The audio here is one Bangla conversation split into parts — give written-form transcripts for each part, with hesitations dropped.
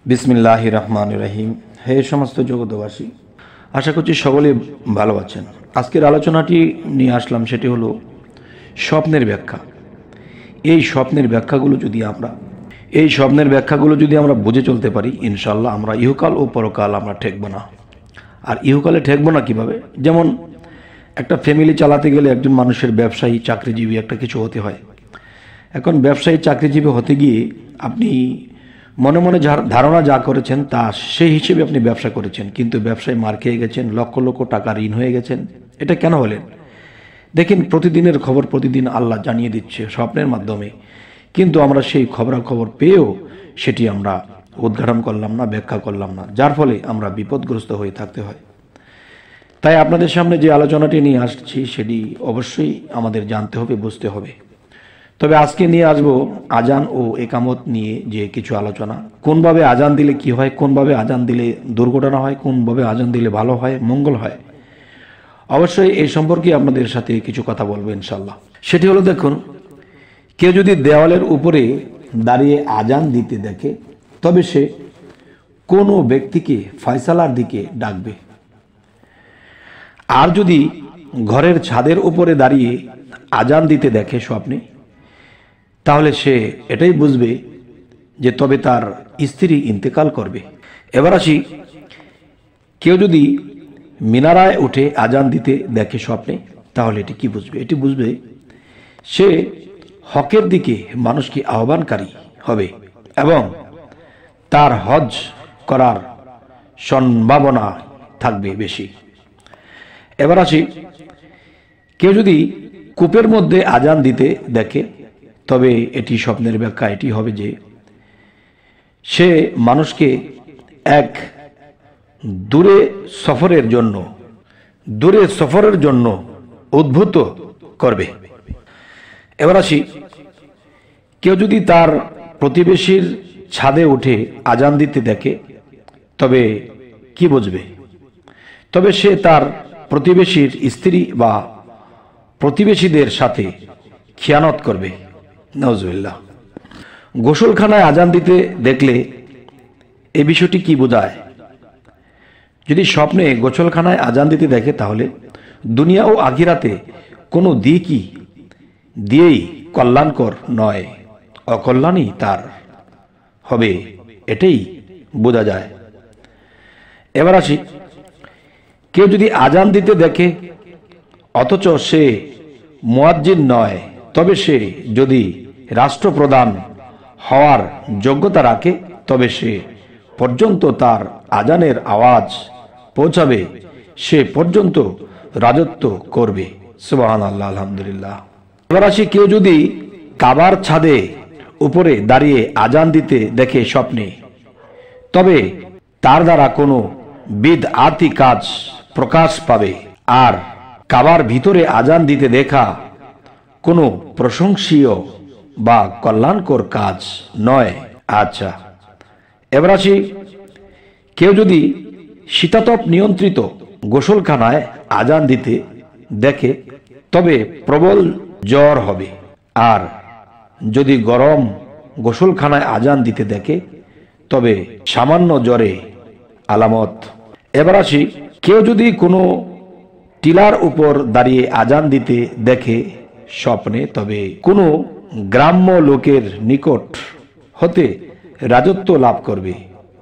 বিসমিল্লাহির রহমানির রহিম। হে সমস্ত জগতবাসী, আশা করছি সকলে ভালো আছেন। আজকের আলোচনাটি নিয়ে আসলাম, সেটি হলো স্বপ্নের ব্যাখ্যা। এই স্বপ্নের ব্যাখ্যাগুলো যদি আমরা বুঝে চলতে পারি, ইনশাল্লাহ আমরা ইহকাল ও পরকাল আমরা ঠেকবো না। আর ইহকালে ঠেকবো না কিভাবে? যেমন একটা ফ্যামিলি চালাতে গেলে একজন মানুষের ব্যবসায়ী, চাকরিজীবী একটা কিছু হতে হয়। এখন ব্যবসায়ী, চাকরিজীবী হতে গিয়ে আপনি মনে মনে ধারণা যা করেছেন তা সেই হিসেবে আপনি ব্যবসা করেছেন, কিন্তু ব্যবসায় মার খেয়ে গেছেন, লক্ষ লক্ষ টাকা ঋণ হয়ে গেছেন। এটা কেন হলেন? দেখেন, প্রতিদিনের খবর প্রতিদিন আল্লাহ জানিয়ে দিচ্ছে স্বপ্নের মাধ্যমে, কিন্তু আমরা সেই খবরাখবর পেয়েও সেটি আমরা উদ্ঘাটন করলাম না, ব্যাখ্যা করলাম না, যার ফলে আমরা বিপদগ্রস্ত হয়ে থাকতে হয়। তাই আপনাদের সামনে যে আলোচনাটি নিয়ে আসছি সেটি অবশ্যই আমাদের জানতে হবে, বুঝতে হবে। তবে আজকে নিয়ে আসবো আজান ও একামত নিয়ে যে কিছু আলোচনা। কোনভাবে আজান দিলে কি হয়, কোনভাবে আজান দিলে দুর্ঘটনা হয়, কোনভাবে আজান দিলে ভালো হয়, মঙ্গল হয়। অবশ্যই এই সম্পর্কে আপনাদের সাথে কিছু কথা বলবো ইনশাল্লাহ। সেটি হলো, দেখুন, কেউ যদি দেওয়ালের উপরে দাঁড়িয়ে আজান দিতে দেখে, তবে সে কোনো ব্যক্তিকে ফয়সালার দিকে ডাকবে। আর যদি ঘরের ছাদের উপরে দাঁড়িয়ে আজান দিতে দেখে স্বপ্নে, তাহলে সে এটাই বুঝবে যে তবে তার স্ত্রী ইন্তেকাল করবে। এবার আসি, কেউ যদি মিনারায় উঠে আজান দিতে দেখে স্বপ্নে, তাহলে এটি কি বুঝবে? এটি বুঝবে সে হকের দিকে মানুষকে আহ্বানকারী হবে এবং তার হজ করার সম্ভাবনা থাকবে বেশি। এবার আসি, কেউ যদি কূপের মধ্যে আজান দিতে দেখে, তবে এটি স্বপ্নের ব্যাখ্যা এটি হবে যে সে মানুষকে এক দূরে সফরের জন্য উদ্ভূত করবে। এবার আসি, কেউ যদি তার প্রতিবেশীর ছাদে উঠে আজান দিতে দেখে, তবে কি বুঝবে? তবে সে তার প্রতিবেশীর স্ত্রী বা প্রতিবেশীদের সাথে খিয়ানত করবে। নাউজুবিল্লাহ। গোসলখানায় আজান দিতে দেখলে এই বিষয়টি কি বোঝায়? যদি স্বপ্নে গোসলখানায় আজান দিতে দেখে, তাহলে দুনিয়া ও আখিরাতে কোনো দিয়েই কল্যাণকর নয়, অকল্যাণই তার হবে, এটাই বোঝা যায়। এবার আসি, কেউ যদি আজান দিতে দেখে অথচ সে মুয়াজ্জিন নয়, তবে সে যদি রাষ্ট্রপ্রধান হওয়ার যোগ্যতা রাখে, তবে সে পর্যন্ত তার আজানের আওয়াজ পৌঁছাবে, সে পর্যন্ত রাজত্ব করবে। সুবহানাল্লাহ, আলহামদুলিল্লাহ। এবার আসি, কেউ যদি কাবার ছাদে উপরে দাঁড়িয়ে আজান দিতে দেখে স্বপ্নে, তবে তার দ্বারা কোনো বিদআতি কাজ প্রকাশ পাবে, আর কাবার ভিতরে আজান দিতে দেখা কোনো প্রশংসনীয় বা কল্যাণকর কাজ নয়। আচ্ছা, এবার আসি, কেউ যদি শীতাতপ নিয়ন্ত্রিত গোসলখানায় আজান দিতে দেখে, তবে প্রবল জ্বর হবে, আর যদি গরম গোসলখানায় আজান দিতে দেখে, তবে সামান্য জ্বরে আলামত। এবার আসি, কেউ যদি কোনো টিলার উপর দাঁড়িয়ে আজান দিতে দেখে স্বপ্নে, তবে কোনো গ্রাম্য লোকের নিকট হতে রাজত্ব লাভ করবে,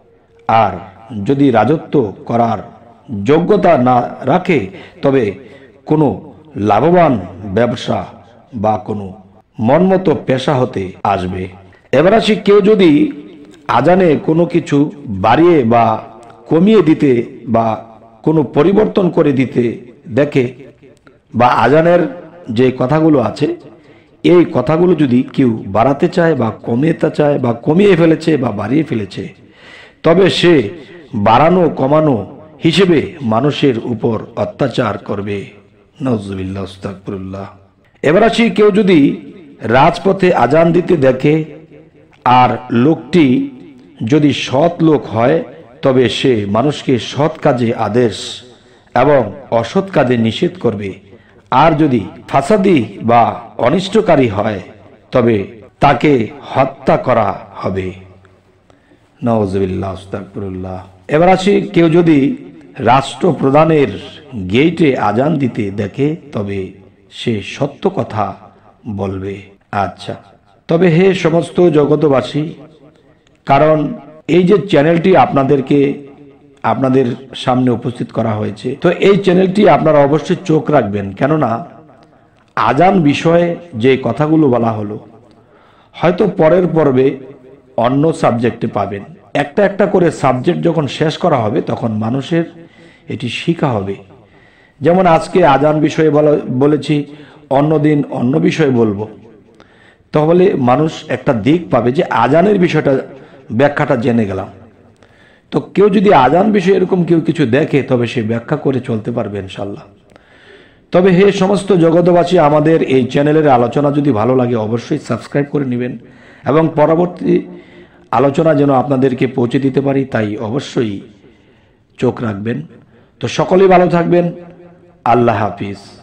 আর যদি রাজত্ব করার যোগ্যতা না রাখে, তবে কোনো লাভবান ব্যবসা বা কোনো মনমতো পেশা হতে আসবে। এবার আসি, কেউ যদি আজানে কোনো কিছু বাড়িয়ে বা কমিয়ে দিতে বা কোনো পরিবর্তন করে দিতে দেখে, বা আজানের যে কথাগুলো আছে এই কথাগুলো যদি কেউ বাড়াতে চায় বা কমাতে চায়, বা কমিয়ে ফেলেছে বা বাড়িয়ে ফেলেছে, তবে সে বাড়ানো কমানো হিসেবে মানুষের উপর অত্যাচার করবে। নাউজুবিল্লাহ, আস্তাগফিরুল্লাহ। এবার আসি, কেউ যদি রাজপথে আজান দিতে দেখে আর লোকটি যদি সৎ লোক হয়, তবে সে মানুষকে সৎ কাজে আদেশ এবং অসৎ কাজে নিষেধ করবে, আর যদি ফাসাদি বা অনিষ্টকারী হয়, তবে তাকে হত্যা করা হবে। নাউযুবিল্লাহ, আস্তাগফিরুল্লাহ। এবার আসি, কেউ যদি রাষ্ট্রপ্রধানের গেটে আজান দিতে দেখে তবে সে সত্য কথা বলবে। আচ্ছা, তবে হে সমস্ত জগতবাসী, কারণ এই যে চ্যানেলটি আপনাদের সামনে উপস্থিত করা হয়েছে, তো এই চ্যানেলটি আপনারা অবশ্যই চোখ রাখবেন, কেননা আজান বিষয়ে যে কথাগুলো বলা হলো হয়তো পরের পর্বে অন্য সাবজেক্টে পাবেন। একটা একটা করে সাবজেক্ট যখন শেষ করা হবে তখন মানুষের এটি শিখা হবে। যেমন আজকে আজান বিষয়ে বলেছি, অন্যদিন অন্য বিষয়ে বলবো, তাহলে মানুষ একটা দিক পাবে যে আজানের বিষয়টা, ব্যাখ্যাটা জেনে গেলাম। তো কেউ যদি আজান বিষয়ে এরকম কেউ কিছু দেখে তবে সে ব্যাখ্যা করে চলতে পারবে ইনশাল্লাহ। তবে হে সমস্ত জগতবাসী, আমাদের এই চ্যানেলের আলোচনা যদি ভালো লাগে অবশ্যই সাবস্ক্রাইব করে নেবেন এবং পরবর্তী আলোচনা যেন আপনাদেরকে পৌঁছে দিতে পারি তাই অবশ্যই চোখ রাখবেন। তো সকলেই ভালো থাকবেন। আল্লাহ হাফিজ।